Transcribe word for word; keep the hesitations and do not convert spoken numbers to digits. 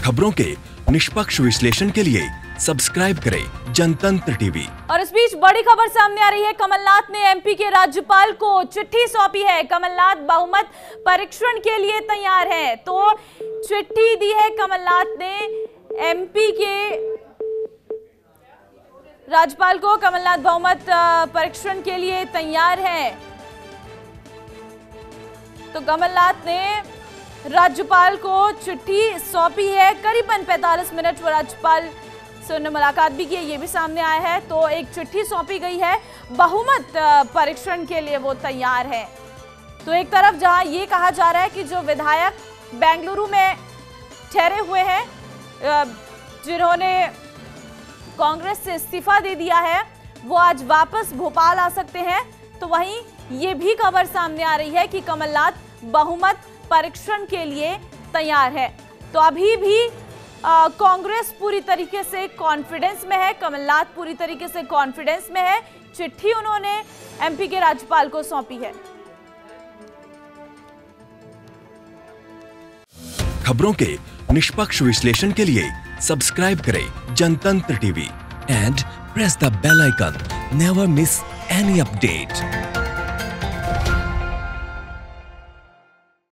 खबरों के निष्पक्ष विश्लेषण के लिए सब्सक्राइब करें जनतंत्र टीवी। और इस बीच बड़ी खबर सामने आ रही है। कमलनाथ ने एमपी के राज्यपाल को चिट्ठी सौंपी है। कमलनाथ बहुमत परीक्षण के लिए तैयार है। तो चिट्ठी दी है कमलनाथ ने एमपी के राज्यपाल को। कमलनाथ बहुमत परीक्षण के लिए तैयार है। तो कमलनाथ ने राज्यपाल को चिट्ठी सौंपी है। करीबन पैंतालीस मिनट वो राज्यपाल से उन्होंने मुलाकात भी की है, ये भी सामने आया है। तो एक चिट्ठी सौंपी गई है, बहुमत परीक्षण के लिए वो तैयार है। तो एक तरफ जहां ये कहा जा रहा है कि जो विधायक बेंगलुरु में ठहरे हुए हैं, जिन्होंने कांग्रेस से इस्तीफा दे दिया है, वो आज वापस भोपाल आ सकते हैं। तो वहीं ये भी खबर सामने आ रही है कि कमलनाथ बहुमत परीक्षण के लिए तैयार है। तो अभी भी कांग्रेस पूरी तरीके से कॉन्फिडेंस में है, कमलनाथ पूरी तरीके से कॉन्फिडेंस में है। चिट्ठी उन्होंने एमपी के राज्यपाल को सौंपी है। खबरों के निष्पक्ष विश्लेषण के लिए सब्सक्राइब करें Jantantra TV and press the bell icon. Never miss any update.